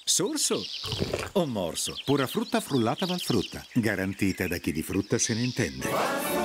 Sorso o morso? Pura frutta frullata Valfrutta, garantita da chi di frutta se ne intende.